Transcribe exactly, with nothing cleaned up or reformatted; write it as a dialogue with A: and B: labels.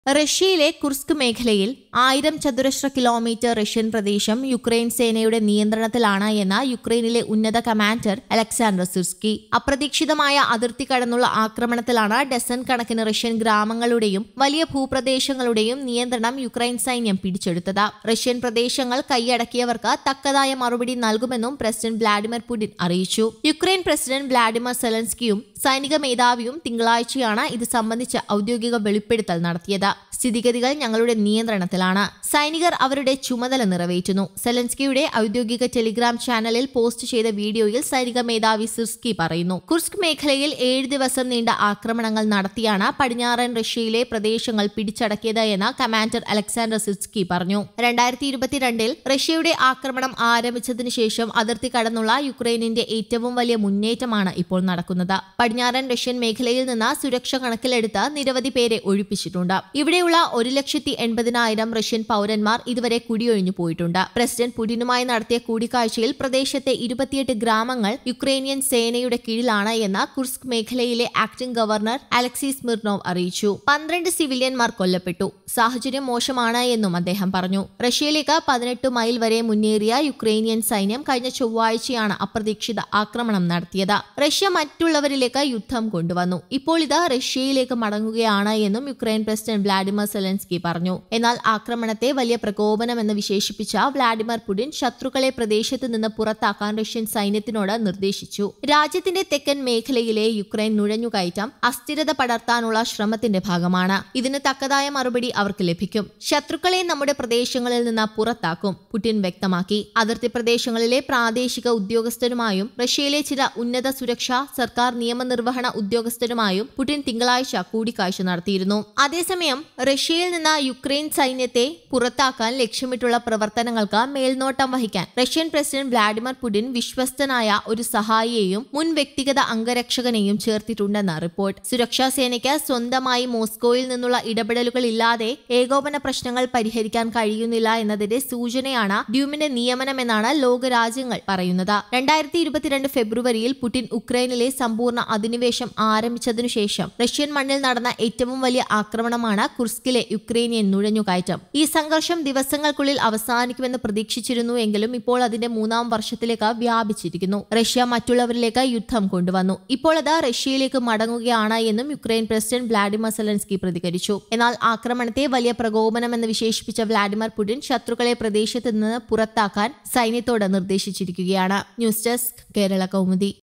A: റഷ്യയിലെ കുർസ്ക് മേഖലയിൽ ആയിരം ചതുരശ്ര കിലോമീറ്റർ റഷ്യൻ പ്രദേശം യുക്രൈൻ സേനയുടെ നിയന്ത്രണത്തിലാണ് എന്ന യുക്രൈനിലെ ഉന്നത കമാൻഡർ അലക്സാണ്ടർ സിർസ്കി. അപ്രതീക്ഷിതമായ അതിർത്തി കടന്നുള്ള ആക്രമണത്തിലാണ് ഡസൻ കണക്കിന് റഷ്യൻ ഗ്രാമങ്ങളുടെയും വലിയ ഭൂപ്രദേശങ്ങളുടെയും നിയന്ത്രണം യുക്രൈൻ സൈന്യം പിടിച്ചെടുത്തത്. റഷ്യൻ പ്രദേശങ്ങൾ കൈയടക്കിയവർക്ക് തക്കതായ മറുപടി നൽകുമെന്നും പ്രസിഡന്റ് വ്ളാഡിമിർ പുടിൻ അറിയിച്ചു. യുക്രൈൻ പ്രസിഡന്റ് വ്ളാഡിമിർ സെലൻസ്കിയും സൈനിക മേധാവിയും തിങ്കളാഴ്ചയാണ് ഇത് സംബന്ധിച്ച് ഔദ്യോഗിക വെളിപ്പെടുത്തൽ നടത്തിയത്. സ്ഥിതിഗതികൾ ഞങ്ങളുടെ നിയന്ത്രണത്തിലാണ്. സൈനികർ അവരുടെ ചുമതല നിറവേറ്റുന്നു. സെലൻസ്കിയുടെ ഔദ്യോഗിക ടെലിഗ്രാം ചാനലിൽ പോസ്റ്റ് ചെയ്ത വീഡിയോയിൽ സൈനിക മേധാവി സിർസ്കി പറയുന്നു. കുർസ്ക് മേഖലയിൽ ഏഴ് ദിവസം നീണ്ട ആക്രമണങ്ങൾ നടത്തിയാണ് പടിഞ്ഞാറൻ റഷ്യയിലെ പ്രദേശങ്ങൾ പിടിച്ചടക്കിയത് എന്ന് കമാൻഡർ അലക്സാണ്ടർ സിർസ്കി പറഞ്ഞു. രണ്ടായിരത്തി ഇരുപത്തിരണ്ടിൽ റഷ്യയുടെ ആക്രമണം ആരംഭിച്ചതിനു ശേഷം അതിർത്തി കടന്നുള്ള യുക്രൈനിന്റെ ഏറ്റവും വലിയ മുന്നേറ്റമാണ് ഇപ്പോൾ നടക്കുന്നത്. പടിഞ്ഞാറൻ റഷ്യൻ മേഖലയിൽ നിന്ന് സുരക്ഷ കണക്കിലെടുത്ത് നിരവധി പേരെ ഒഴിപ്പിച്ചിട്ടുണ്ട്. ഇവിടെയുള്ള ഒരു ലക്ഷത്തി എൺപതിനായിരം റഷ്യൻ പൗരന്മാർ ഇതുവരെ കുടിയൊഴിഞ്ഞു പോയിട്ടുണ്ട്. പ്രസിഡന്റ് പുടിനുമായി നടത്തിയ കൂടിക്കാഴ്ചയിൽ പ്രദേശത്തെ ഇരുപത്തിയെട്ട് ഗ്രാമങ്ങൾ യുക്രൈനിയൻ സേനയുടെ കീഴിലാണ് എന്ന് കുർസ്ക് മേഖലയിലെ ആക്ടിംഗ് ഗവർണർ അലക്സി സ്മിർനോവ് അറിയിച്ചു. പന്ത്രണ്ട് സിവിലിയന്മാർ കൊല്ലപ്പെട്ടു. സാഹചര്യം മോശമാണ് എന്നും അദ്ദേഹം പറഞ്ഞു. റഷ്യയിലേക്ക് പതിനെട്ട് മൈൽ വരെ മുന്നേറിയ യുക്രൈനിയൻ സൈന്യം കഴിഞ്ഞ ചൊവ്വാഴ്ചയാണ് അപ്രതീക്ഷിത ആക്രമണം നടത്തിയത്. റഷ്യ മറ്റുള്ളവരിലേക്ക് യുദ്ധം കൊണ്ടുവന്നു. ഇപ്പോൾ ഇത് റഷ്യയിലേക്ക് മടങ്ങുകയാണ് എന്നും യുക്രൈൻ പ്രസിഡന്റ് വ്ളാഡിമിർ സെലൻസ്കി പറഞ്ഞു. എന്നാൽ ആക്രമണത്തെ വലിയ പ്രകോപനമെന്ന് വിശേഷിപ്പിച്ച വ്ളാഡിമിർ പുടിൻ ശത്രുക്കളെ പ്രദേശത്ത് നിന്ന് പുറത്താക്കാൻ റഷ്യൻ സൈന്യത്തിനോട് നിർദ്ദേശിച്ചു. രാജ്യത്തിന്റെ തെക്കൻ മേഖലയിലെ യുക്രൈൻ നുഴഞ്ഞുകയറ്റം അസ്ഥിരത പടർത്താനുള്ള ശ്രമത്തിന്റെ ഭാഗമാണ്. ഇതിന് തക്കതായ മറുപടി അവർക്ക് ലഭിക്കും. ശത്രുക്കളെ നമ്മുടെ പ്രദേശങ്ങളിൽ നിന്ന് പുറത്താക്കും, പുടിൻ വ്യക്തമാക്കി. അതിർത്തി പ്രദേശങ്ങളിലെ പ്രാദേശിക ഉദ്യോഗസ്ഥരുമായും റഷ്യയിലെ ചില ഉന്നത സുരക്ഷാ സർക്കാർ നിയമനിർവഹണ ഉദ്യോഗസ്ഥരുമായും പുടിൻ തിങ്കളാഴ്ച കൂടിക്കാഴ്ച നടത്തിയിരുന്നു. അതേസമയം റഷ്യയിൽ നിന്ന് യുക്രൈൻ സൈന്യത്തെ പുറത്താക്കാൻ ലക്ഷ്യമിട്ടുള്ള പ്രവർത്തനങ്ങൾക്ക് മേൽനോട്ടം വഹിക്കാൻ റഷ്യൻ പ്രസിഡന്റ് വ്ളാഡിമിർ പുടിൻ വിശ്വസ്തനായ ഒരു സഹായിയെയും മുൻ വ്യക്തിഗത അംഗരക്ഷകനെയും ചേർത്തിട്ടുണ്ടെന്ന് റിപ്പോർട്ട്. സുരക്ഷാ സേനയ്ക്ക് സ്വന്തമായി മോസ്കോയിൽ നിന്നുള്ള ഇടപെടലുകൾ ഇല്ലാതെ ഏകോപന പ്രശ്നങ്ങൾ പരിഹരിക്കാൻ കഴിയുന്നില്ല എന്നതിന്റെ സൂചനയാണ് ഡ്യൂമിന്റെ നിയമനമെന്നാണ് ലോകരാജ്യങ്ങൾ പറയുന്നത്. രണ്ടായിരത്തി ഇരുപത്തിരണ്ട് ഫെബ്രുവരിയിൽ പുടിൻ ഉക്രൈനിലെ സമ്പൂർണ്ണ അധിനിവേശം ആരംഭിച്ചതിനുശേഷം റഷ്യൻ മണ്ണിൽ നടന്ന ഏറ്റവും വലിയ ആക്രമണമാണ് കുർസ്കിലെ യുക്രൈനിയൻ നുഴഞ്ഞുകയറ്റം. ഈ സംഘർഷം ദിവസങ്ങൾക്കുള്ളിൽ അവസാനിക്കുമെന്ന് പ്രതീക്ഷിച്ചിരുന്നു എങ്കിലും ഇപ്പോൾ അതിന്റെ മൂന്നാം വർഷത്തിലേക്ക് വ്യാപിച്ചിരിക്കുന്നു. റഷ്യ മറ്റുള്ളവരിലേക്ക് യുദ്ധം കൊണ്ടുവന്നു. ഇപ്പോൾ അത് റഷ്യയിലേക്ക് മടങ്ങുകയാണ് എന്നും യുക്രൈൻ പ്രസിഡന്റ് വ്ളാഡിമിർ സെലൻസ്കി പ്രതികരിച്ചു. എന്നാൽ ആക്രമണത്തെ വലിയ പ്രകോപനമെന്ന് വിശേഷിപ്പിച്ച വ്ളാഡിമിർ പുടിൻ ശത്രുക്കളെ പ്രദേശത്ത് നിന്ന് പുറത്താക്കാൻ സൈന്യത്തോട് നിർദ്ദേശിച്ചിരിക്കുകയാണ്. News desk Kerala Kaumudi.